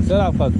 سلام فهد.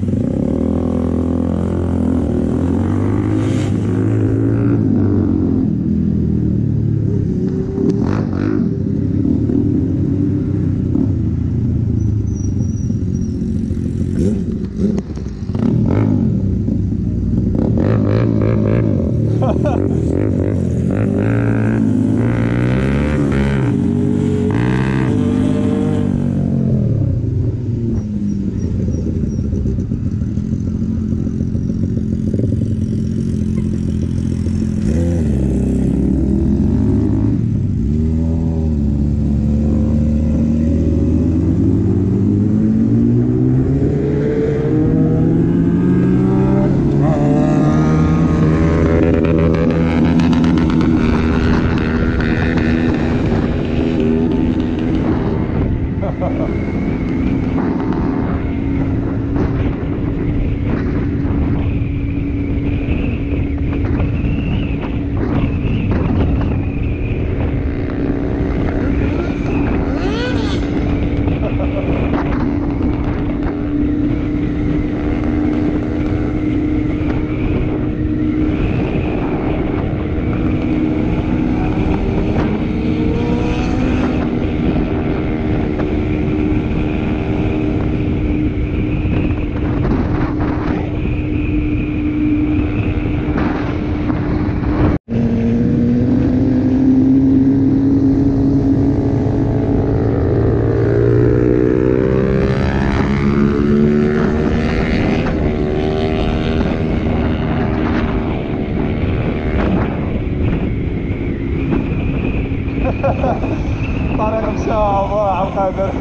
طريق مشى عم قادر.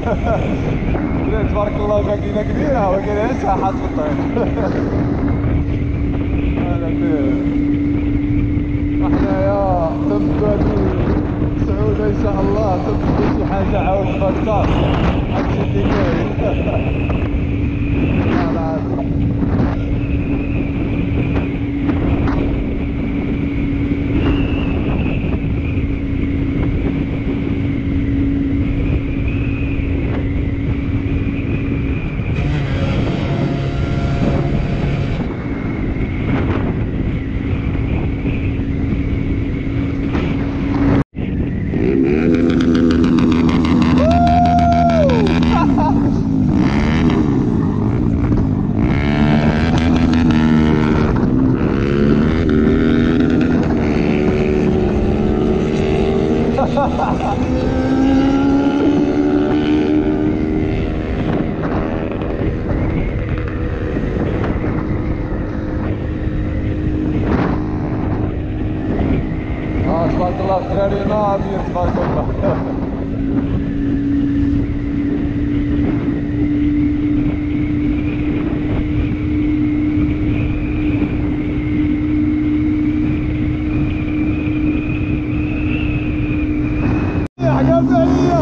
تبارك الله ماكينه كبيره ولكن لسه حاط في الطريق. هذا احنايا تنبغي سعود ان شاء الله تنبغي شي حاجه عاود اكثر. هادشي اللي كاين. تبارك الله الدراري ناضيين تبارك الله. عقبت عليا.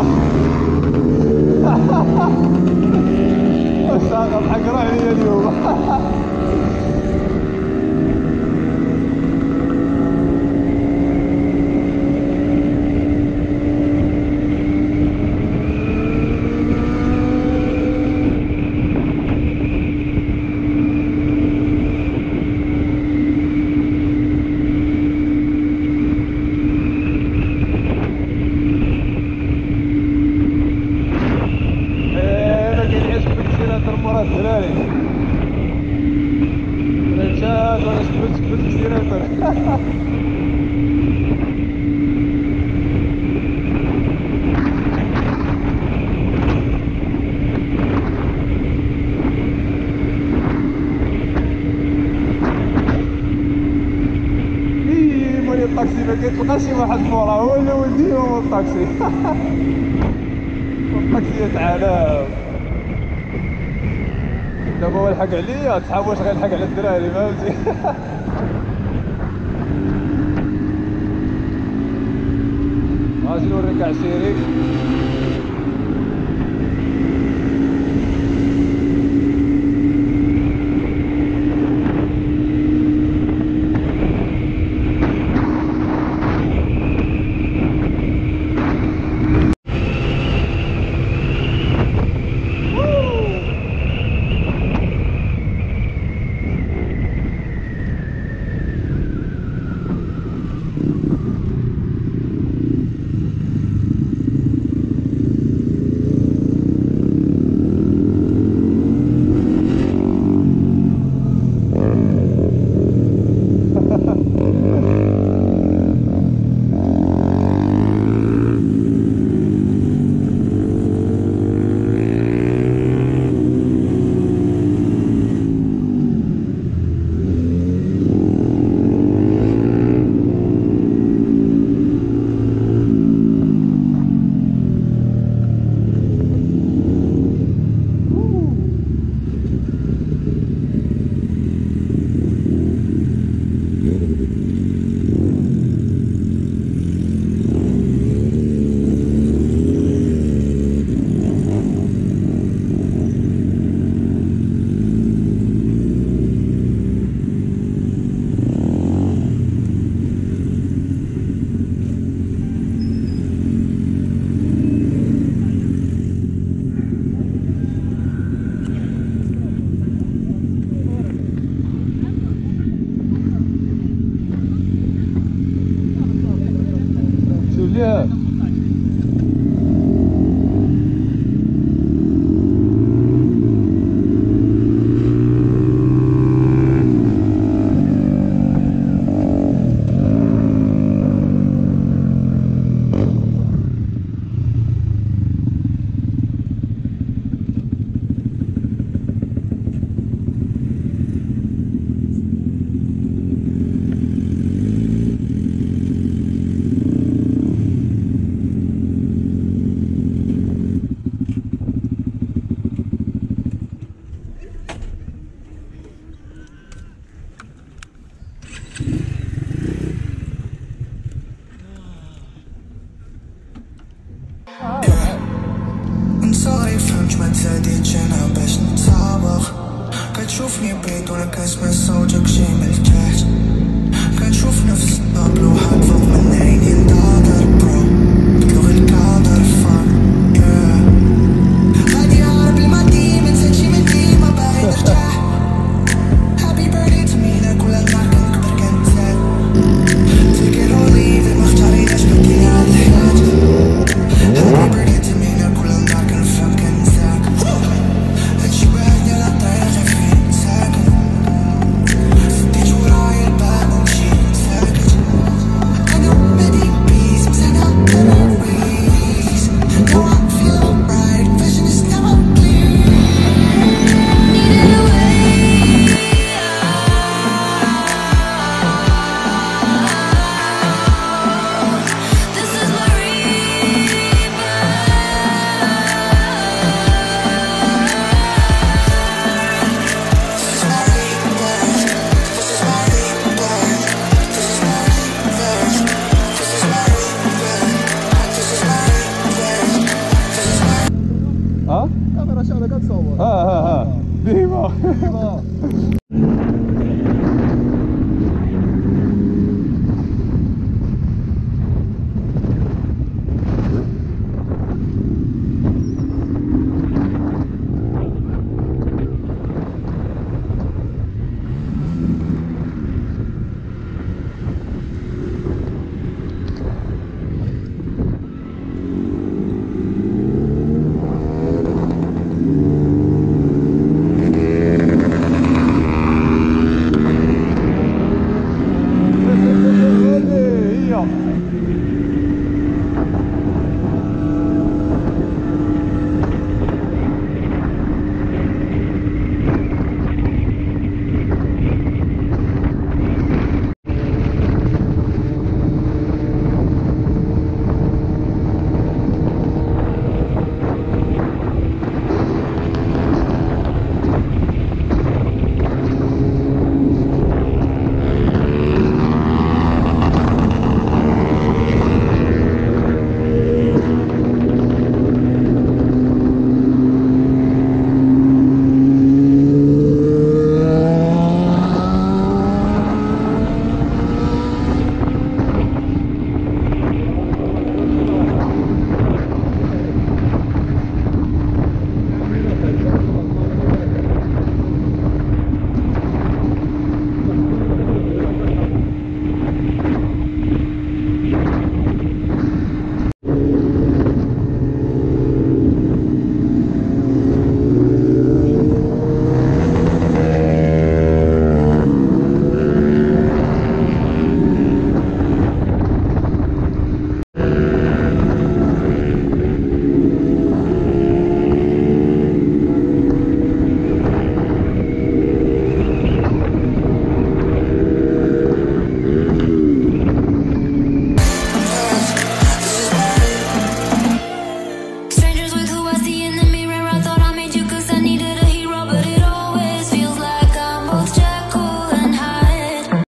اشتغل حق رهني اليوم. الدراري رجال وانا سبت كثيراتر. مولي الطاكسي ما كيتلقاش شي واحد فورا، هو اللي ولدي هو الطاكسي. الطاكسي يتعالى دابا هو يلحق عليا، صحاب واش غيلحق على الدراري فهمتي. اجي نوريك عسيري. بعيد وانا كنسمع صوتك جاي من التحت كنشوف نفس الطابلوحات فوق من عيني نضاضر برو بتلوغ الكادر فان غادي هارب الماضي منسالشي من ديما باغي نرتاح Happy birthday to me لا كل نهار كنكبر كنتزاد Take it or leave it مختاريناش بدينا هاد الحياة Happy birthday to me لا كل نهار كنفهم كنتزاد هادشي وعدني على الطريق غير فين ساكن سديت ورايا الباب ومشيت ساكت أنا مادي بيس بس أنا memories Now I feel alright vision is now clear Needed a way This is my rebirth This is my rebirth This is my rebirth This is my rebirth This is my rebirth This is my rebirth This is my ها؟ كاميرا شغله كتصور ها ديما